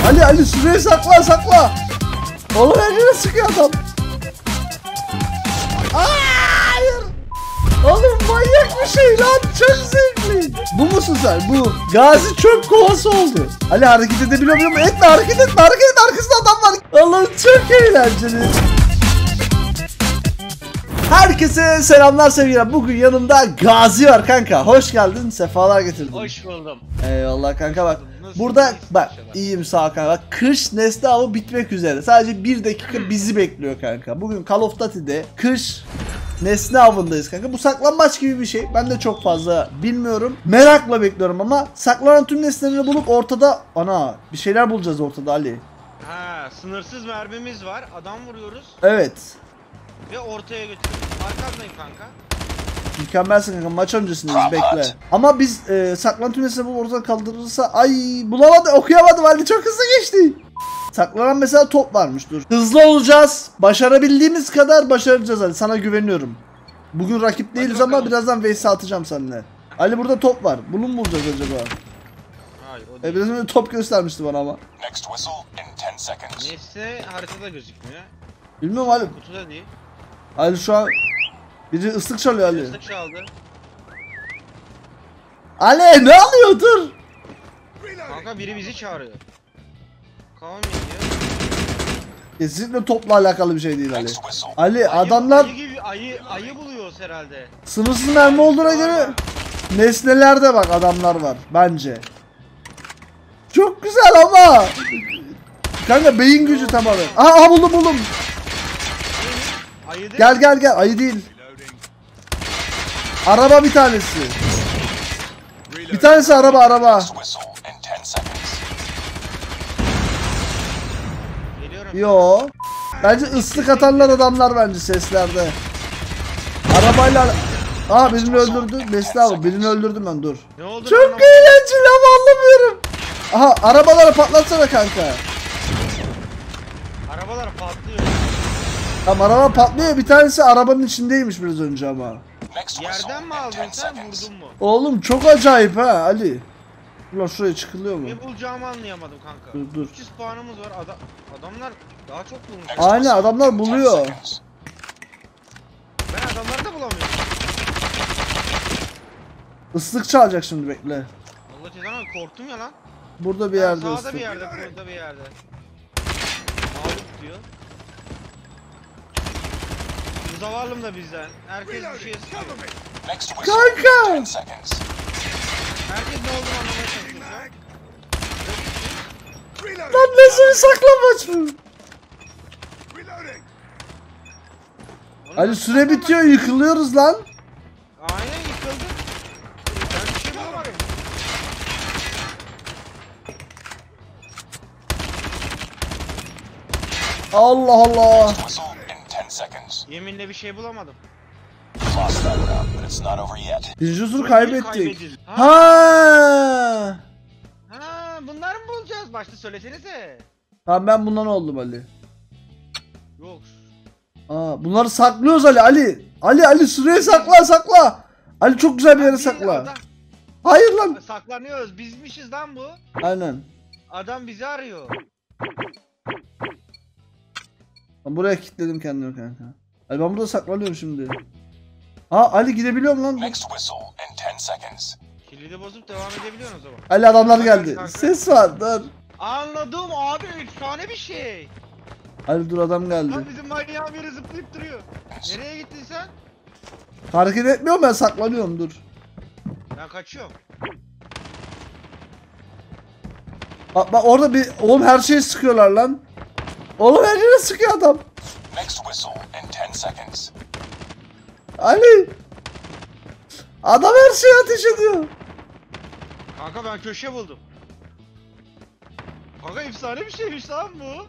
Ali şuraya sakla. Oğlum her yere sıkıyor adam. Hayır. Oğlum manyak bir şey lan, çok zevkli. Bu musun sen? Bu. Gazi çöp kovası oldu. Ali hareket edebiliyor muyum? Etme, hareket etme. Arkasında adam var. Allah'ım çok eğlenceli. Herkese selamlar sevgiler. Bugün yanımda Gazi var kanka. Hoş geldin. Sefalar getirdin. Hoş buldum. Eyvallah kanka bak. Burada bak iyiyim sağ ol kanka. Bak kış nesne avı bitmek üzere. Sadece 1 dakika bizi bekliyor kanka. Bugün Call of Duty'de kış nesne avındayız kanka. Bu saklanmaç gibi bir şey. Ben de çok fazla bilmiyorum. Merakla bekliyorum ama saklanan tüm nesneleri bulup ortada bir şeyler bulacağız ortada Ali. Ha, sınırsız mermimiz var. Adam vuruyoruz Evet. ve ortaya götürüyoruz. Arkandayım kanka. Mükemmelsin kanka, maç öncesindeyiz, bekle. Ama biz saklanan tüm nesneleri bulup ortadan kaldırırsa bulamadım, okuyamadım Ali, çok hızlı geçti. Saklanan mesela top varmış, dur. Hızlı olacağız. Başarabildiğimiz kadar başaracağız Ali. Sana güveniyorum. Bugün rakip değiliz ama birazdan vs atacağım seninle. Ali burada top var. Bunu mu bulacağız acaba? Hayır, o değil. Biraz önce top göstermişti bana ama. Nesne haritada gözükmüyor. Bilmiyorum Ali. Kutuda değil. Ali şu an biri ıslık çalıyor Ali. Islık çaldı. Ali ne alıyor, dur. Kanka biri bizi çağırıyor. Kavga ediyor. Kesinlikle topla alakalı bir şey değil Ali. Ali adamlar Ayı buluyoruz herhalde. sınırsız mermi olduğuna göre nesnelerde bak adamlar var bence. Çok güzel ama. Kanka beyin gücü tamamen. Aha buldum. Ayı değil. Gel ayı değil. Araba bir tanesi. Bir tanesi araba. Geliyorum. Yo. Bence ıslık atanlar adamlar bence seslerde. Arabayla birini öldürdü. Nesli abi birini öldürdüm ben, dur. Ne oldu? Çok eğlenceli ama anlamıyorum. Aha arabaları patlatsana kanka. Arabalar patlıyor. Tamam araba patlıyor, bir tanesi arabanın içindeymiş biraz önce ama. Yerden mi aldın sen, vurdun mu? Oğlum çok acayip ha Ali. Ulan şuraya çıkılıyor mu? Ne bulacağımı anlayamadım kanka. Dur. 300 puanımız var. Adamlar daha çok bulmuş. Aynen adamlar buluyor. Ben adamları da bulamıyorum. Islık çalacak şimdi, bekle. Allah cezanı, korktum ya lan. Burada bir yerde Sağda ıslık. bir yerde, burada bir yerde. Mağlup diyor. Bu zavallım da bizden. Herkes bir şey istiyor. Kanka! Herkes ne olduğunu anlamaya çalışıyor. Lan nasıl bir saklambaç bu? Ali süre bitiyor, yıkılıyoruz lan. Aynen yıkıldı. Ben bir şey bulamadım. Allah Allah. Yeminle bir şey bulamadım. Birinci turu kaybettik. Kaybedildi. Ha. Bunları mı bulacağız? Başta söylesenize. Tamam ben bundan oldum Ali. Yok. Bunları saklıyoruz Ali. Ali süreye sakla. Ali çok güzel bir yere sakla. Hayır lan. Saklanıyoruz. Bizmişiz lan bu. Aynen. Adam bizi arıyor. Ben buraya kilitledim kendimi kanka. Ali ben burada saklanıyorum şimdi. Ali gidebiliyorum lan. Kilidi bozup devam edebiliyorsun o zaman. Ali adamlar geldi. Ses var, dur. Anladım abi, efsane bir şey. Ali dur, adam geldi. Lan bizim manyağın biri zıplayıp duruyor. Nereye gittin sen? Hareket etmiyorum, ben saklanıyorum, dur. Ben kaçıyorum. Bak orada bir oğlum, her şeyi sıkıyorlar lan. Oğlum her yere sıkıyor adam. Ali. Adam her şeyi ateş ediyor. Kanka ben köşe buldum. Kanka efsane bir şeymiş lan bu.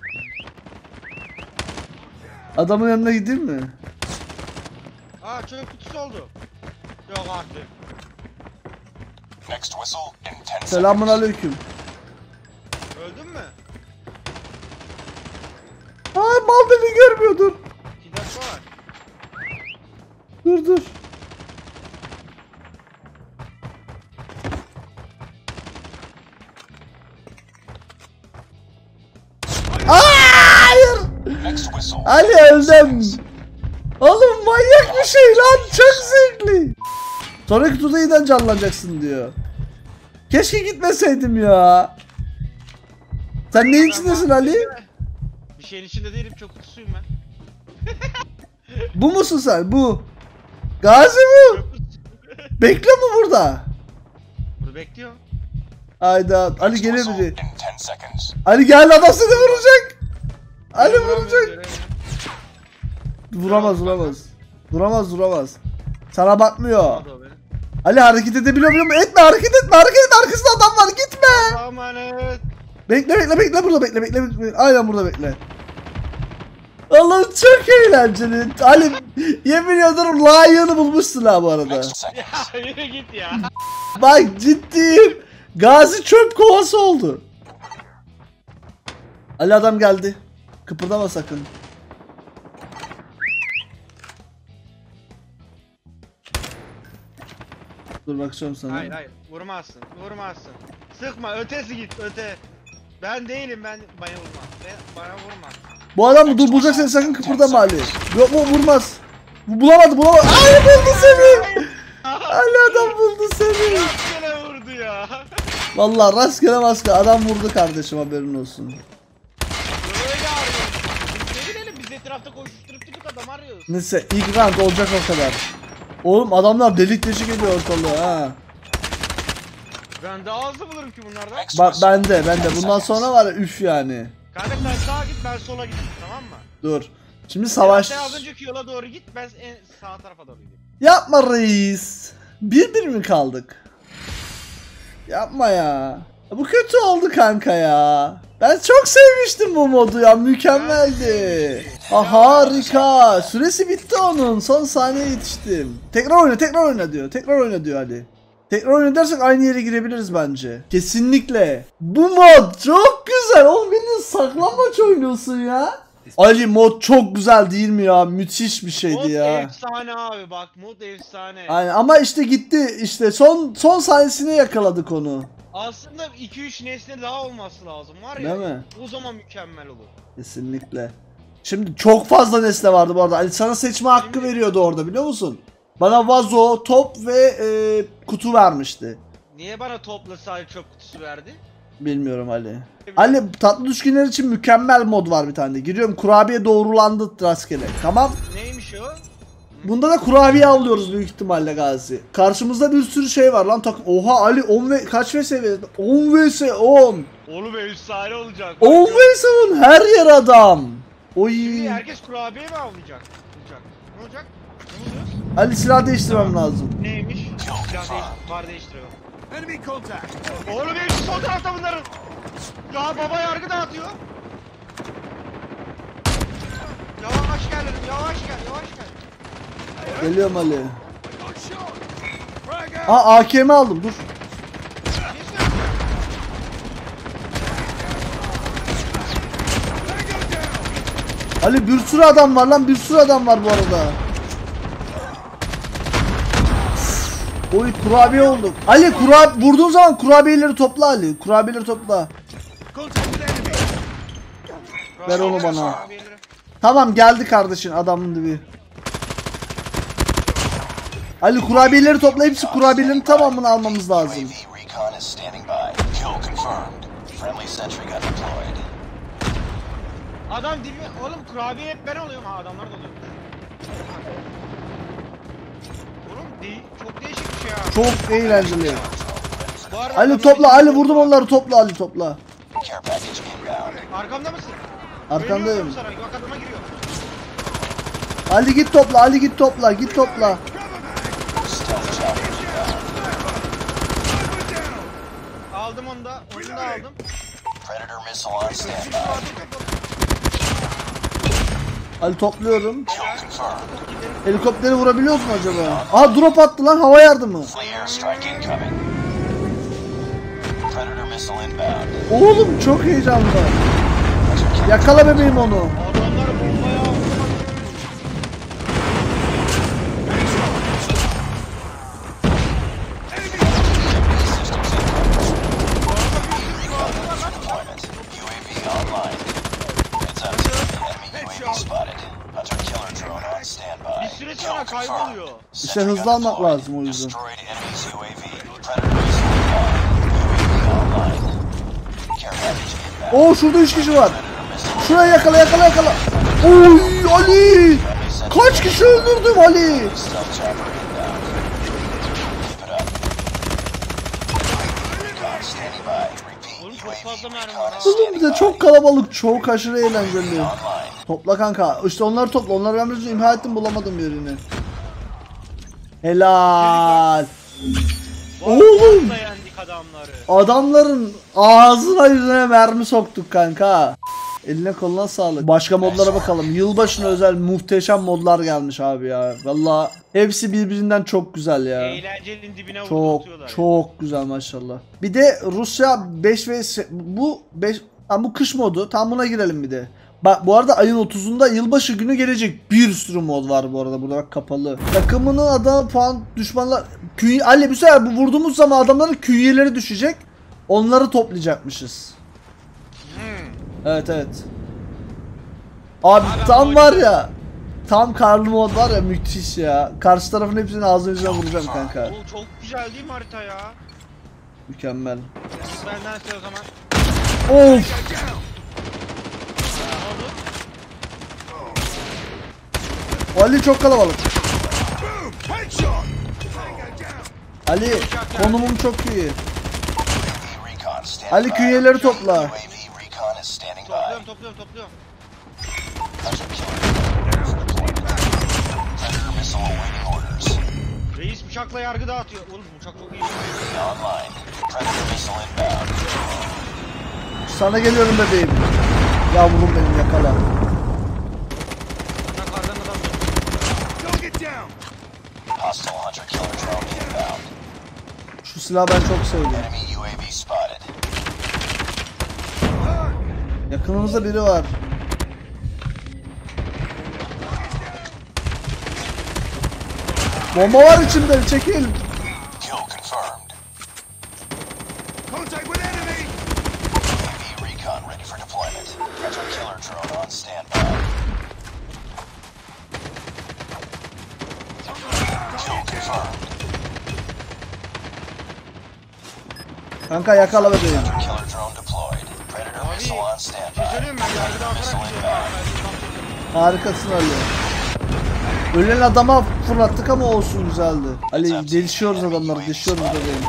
Adamın yanına gideyim mi? Çöp kutusu oldu. Yok artık. Selamun aleyküm. Öldün mü? Mal beni görmüyor, dur. 2 dakika var. Dur. Ali öldüm. Oğlum manyak bir şey lan, çok zevkli. Sonraki turda yeniden canlanacaksın diyor. Keşke gitmeseydim ya. Sen neyin içindesin Ali? Bir şeyin içinde değilim, çok kutusuyum ben. Bu musun sen? Bu. Gazi bu. Bekle mi burada? Bunu bekliyor. Hayda. Ali gelir biri. Ali geldi, adam seni vuracak. Ali vuracak. Vuramaz. Sana bakmıyor. Ali hareket edebiliyor muyum? Etme, hareket etme. Arkasında adam var, gitme. Amanet. Bekle burada bekle. Aynen burada bekle. Allah'ım çok eğlenceli. Ali yemin ediyorum layığını bulmuşsun ha bu arada. Ya yürü git ya. Bak ciddiyim. Gazi çöp kovası oldu. Ali adam geldi. Kıpırdama sakın. Dur bakacağım sana. Hayır vurmazsın. Sıkma, ötesi git, öte. Ben değilim, bana vurma. Bana vurma. Bu adam mı? Dur, bulacak seni, sakın kıpırdama Ali. Yok mu, vurmaz. Bulamadı. Ay, buldu seni. Ali adam buldu seni. Rastgele vurdu ya. Vallahi rastgele adam vurdu kardeşim, haberin olsun. Öyle arıyoruz. Ne bilelim, biz etrafta koşuşturup gidip adam arıyoruz. Neyse ilk round olacak o kadar. Oğlum adamlar delik deşik ediyor ortalığı ha. Ben daha hızlı bulurum ki bunlardan. Bak bende bundan sonra var ya, üf yani. Kanka sen sağa git, ben sola gideyim, tamam mı? Dur. Şimdi savaş. Sen az önceki yola doğru git, ben en sağ tarafa doğru gideyim. Yapma reis. Bir mi kaldık? Yapma ya. Bu kötü oldu kanka ya. Ben çok sevmiştim bu modu ya, mükemmeldi. Harika. Süresi bitti onun. Son saniye yetiştim. Tekrar oyna diyor. Hadi. Tekrar oyna dersek aynı yere girebiliriz bence. Kesinlikle. Bu mod çok güzel. Oğlum bildiğin saklambaç oynuyorsun ya. Ali mod çok güzel değil mi ya? Müthiş bir şeydi mod ya. Efsane abi, bak mod efsane. Aynen, ama işte gitti, işte son saniyesine yakaladık onu. Aslında 2-3 nesne daha olması lazım var ya. Değil mi? O zaman mükemmel olur. Kesinlikle. Şimdi çok fazla nesne vardı bu arada. Ali sana seçme hakkı veriyordu orada, biliyor musun? Bana vazo, top ve kutu vermişti. Niye bana topla sadece çöp kutusu verdi? Bilmiyorum Ali. Ali, tatlı düşkünler için mükemmel mod var bir tane de. Giriyorum, kurabiye doğrulandı rastgele. Tamam. Neymiş o? Bunda da kurabiye avlıyoruz büyük ihtimalle Gazi. Karşımızda bir sürü şey var lan. Oha Ali, 10 ve kaç vs 10 vs 10. Oğlum efsane olacak. 10 vs 10, her yer adam. Oy. Şimdi herkes kurabiye mi avlayacak? Ne olacak? Ne oluyoruz? Ali, silah değiştirmem lazım. Neymiş? Var değiştiriyorum. Enemy contact. Oğlum hepsi sol tarafta bunların. Ya baba yargı dağıtıyor. Yavaş gel dedim, yavaş gel. Geliyorum Ali. AKM aldım, dur. Ali bir sürü adam var lan, bu arada. Oy, kurabiye olduk. Ali vurduğun zaman kurabiyeleri topla Ali. Ver onu bana. Tamam, geldi kardeşin, adamın dibi. Ali kurabiyeleri topla, hepsi kurabiyelerin tamamını almamız lazım. Adam dibi, oğlum kurabiye hep ben oluyorum, ha adamlar da oluyor. Oğlum çok değişik bir şey ya. Çok eğlenceli. Bu Ali topla, Ali vurdum onları, topla Ali, topla. Arkamda mısın? Arkandayım. Ölüyorum sana, bak adama giriyor. Ali git topla, git topla. Aldım onu da aldım. Ali topluyorum. Helikopteri vurabiliyoruz mu acaba? Aa, drop attı lan, hava yardımı. Oğlum çok heyecanlı. Yakala bebeğim onu. Adamlar bombaya ama kayboluyor. İşte hızlı almak lazım o yüzden. Oo şurada 3 kişi var. Şuraya yakala. Oy Ali! Kaç kişi öldürdüm Ali? Oğlum çok fazla mermi var ha. Oğlum bir de çok kalabalık, çok aşırı eğlenceli. Topla kanka. İşte onları topla. Onları ben biraz imha ettim, bulamadım yerini. Helal. Oğlum. Da yendik adamları. Adamların ağzına yüzüne mermi soktuk kanka. Eline koluna sağlık. Başka modlara bakalım. Yılbaşına özel muhteşem modlar gelmiş abi ya. Valla hepsi birbirinden çok güzel ya. Eğlencenin dibine vurduruyorlar. Çok güzel maşallah. Bir de Rusya 5 ve bu kış modu. Tam buna girelim bir de. Bak bu arada ayın 30'unda yılbaşı günü gelecek. Bir sürü mod var bu arada. Burada bak kapalı. Takımının adamı puan düşmanlar. Ali bu sefer bu vurduğumuz zaman adamların künyeleri düşecek. Onları toplayacakmışız. Evet. Abi tam var ya. Tam karlı mod var ya, müthiş ya. Karşı tarafın hepsini ağzına yüzüne vuracağım kanka. Oo, çok güzel değil mi harita ya? Mükemmel. Benden size o zaman. Of. Ali çok kalabalık. Ali konumum çok iyi. Ali künyeleri topla. Topluyorum. Reis bıçakla yargı dağıtıyor. Oğlum bıçak çok iyi. Sana geliyorum bebeğim. Yavrum benim, yakala. Kardan adam. Şu silahı ben çok sevdim. Yakınımızda biri var. Bomba var içimde, çekil. Kanka yakala bebeğim. Abi bir şey söyleyeyim mi? Ben yargı dağıtarak gidiyorum. Harikasın Ali. Ölen adama fırlattık ama olsun, güzeldi. Ali delişiyoruz adamları, delişiyoruz bebeğim.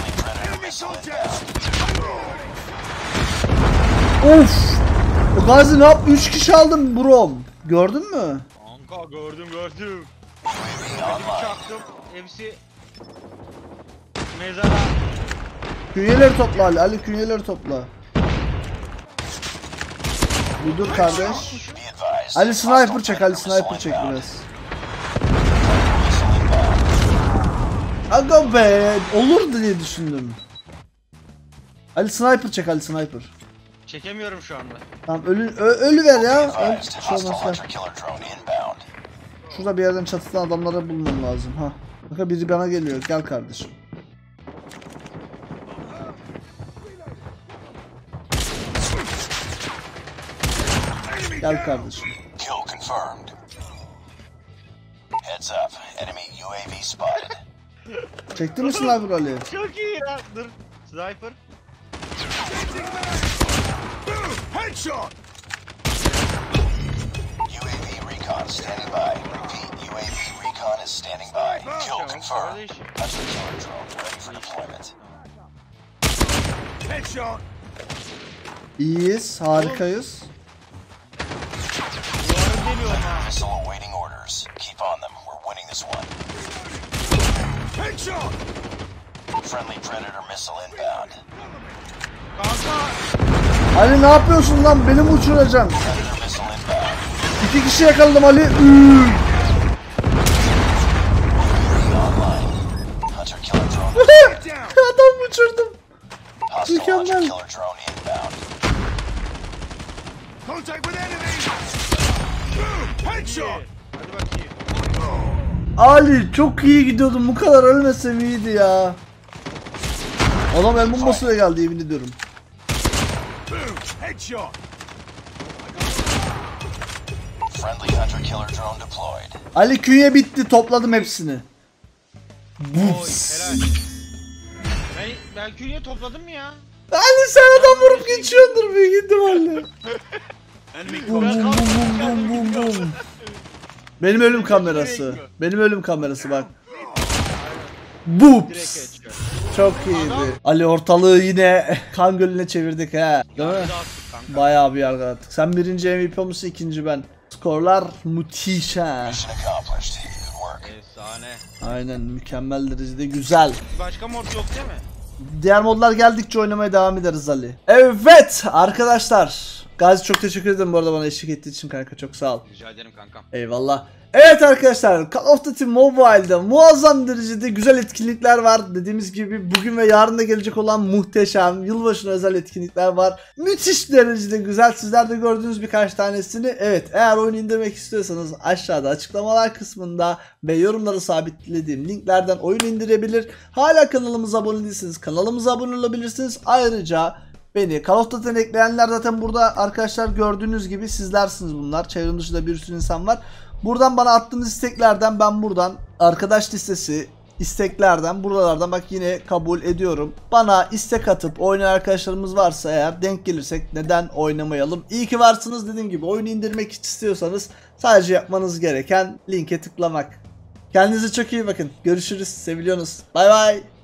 Of! O Gazi ne yap? 3 kişi aldım brom. Gördün mü? Kanka gördüm. Hadi çaktım. Hepsi mezara. Künyeleri topla Ali. Ali künyeleri topla. Bir dur kardeş. Ali sniper çek. Ali sniper çek biraz. Aga be, olur diye düşündüm. Ali sniper çek. Ali sniper. Çekemiyorum şu anda. Tamam ölü ver ya. Şu olmaz ver. Şurada bir yerden çatıdan adamları bulmam lazım ha. Bakın biri bana geliyor. Gel kardeşim. Gel kardeşim. Çekti mi sniper Ali? Çok iyi ya. Dur. Sniper. Headshot! UAV recon standing by. Repeat, UAV recon is standing by. Kill confirmed. That's the killer drone ready for deployment. Headshot! İyiyiz, harikayız. Missile awaiting orders. Keep on them. We're winning this one. Headshot! Friendly Predator missile inbound. Kanka. Ali ne yapıyorsun lan? Beni mi uçuracaksın? Predator missile inbound. 2 kişi yakaladım Ali. Hunter killer drone. Adam uçurdum. Hostile hunter Mükemmel. killer drone inbound. Contact with enemy. Headshot. Hadi bakayım. Ali çok iyi gidiyordum. Bu kadar ölmesem iyiydi ya. Adam el bombasıyla geldi, yemin ediyorum. Friendly hunter-killer drone deployed. Ali künye bitti, topladım hepsini. Oy helal. Ben künye topladım mı ya? Ali sen adam vurup geçiyordur büyük ihtimalle. Benim ölüm kamerası. Benim ölüm kamerası bak. Boops. Çok iyiydi. Ali ortalığı yine kan gölüne çevirdik ha. Değil mi? Bayağı bir yargılattık. Sen birinci MVP olmuşsun, ikinci ben. Skorlar müthiş ha. Mission accomplished. Good work. Efsane. Aynen, mükemmel derecede güzel. Başka mod yok değil mi? Diğer modlar geldikçe oynamaya devam ederiz Ali. Evet arkadaşlar. Gazi çok teşekkür ederim bu arada bana eşlik ettiği için kanka, çok sağ ol. Rica ederim kankam. Eyvallah. Evet arkadaşlar, Call of Duty Mobile'da muazzam derecede güzel etkinlikler var. Dediğimiz gibi bugün ve yarın da gelecek olan muhteşem yılbaşına özel etkinlikler var. Müthiş derecede güzel. Sizler de gördüğünüz birkaç tanesini. Evet, eğer oyunu indirmek istiyorsanız aşağıda açıklamalar kısmında ve yorumları sabitlediğim linklerden oyunu indirebilir. Hala kanalımıza abone değilseniz kanalımıza abone olabilirsiniz. Ayrıca beni Call of Duty'den ekleyenler zaten burada arkadaşlar, gördüğünüz gibi sizlersiniz bunlar. Çevrim dışında bir sürü insan var. Buradan bana attığınız isteklerden ben buradan arkadaş listesi isteklerden buralardan bak yine kabul ediyorum. Bana istek atıp oynayan arkadaşlarımız varsa eğer denk gelirsek neden oynamayalım. İyi ki varsınız. Dediğim gibi oyunu indirmek istiyorsanız sadece yapmanız gereken linke tıklamak. Kendinize çok iyi bakın. Görüşürüz. Seviliyorsunuz. Bay bay.